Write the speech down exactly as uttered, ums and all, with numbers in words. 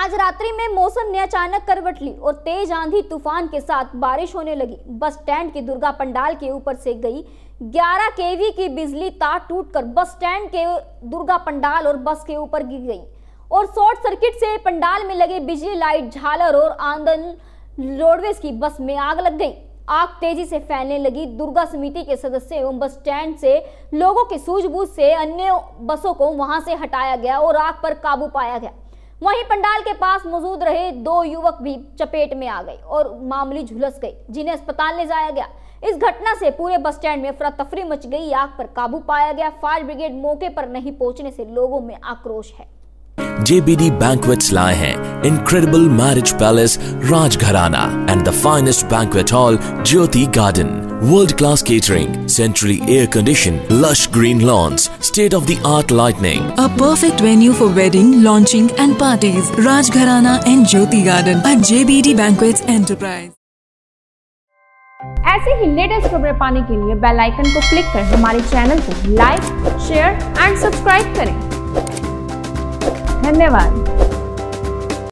आज रात्रि में मौसम ने अचानक करवट ली और तेज आंधी तूफान के साथ बारिश होने लगी। बस स्टैंड के दुर्गा पंडाल के ऊपर से गई ग्यारह केवी की बिजली तार टूटकर बस स्टैंड के दुर्गा पंडाल और बस के ऊपर गिर गई और शॉर्ट सर्किट से पंडाल में लगे बिजली लाइट, झालर और आंदन रोडवेज की बस में आग लग गई। आग तेजी से फैलने लगी। दुर्गा समिति के सदस्य एवं बस स्टैंड से लोगों की सूझबूझ से अन्य बसों को वहां से हटाया गया और आग पर काबू पाया गया। वहीं पंडाल के पास मौजूद रहे दो युवक भी चपेट में आ गए और मामूली झुलस गए, जिन्हें अस्पताल ले जाया गया। इस घटना से पूरे बस स्टैंड में अफरा तफरी मच गई। आग पर काबू पाया गया। फायर ब्रिगेड मौके पर नहीं पहुंचने से लोगों में आक्रोश है। J B D Banquets लाए हैं Incredible Marriage Palace Rajgharana and the finest banquet hall Jyoti Garden. World-class catering, centrally air-conditioned, lush green lawns, state-of-the-art lighting. A perfect venue for wedding, launching and parties. Rajgharana and Jyoti Garden at J B D Banquets Enterprise. ऐसे ही latest खबरें पाने के लिए bell icon को click कर हमारे channel को like, share and subscribe करें। धन्यवाद।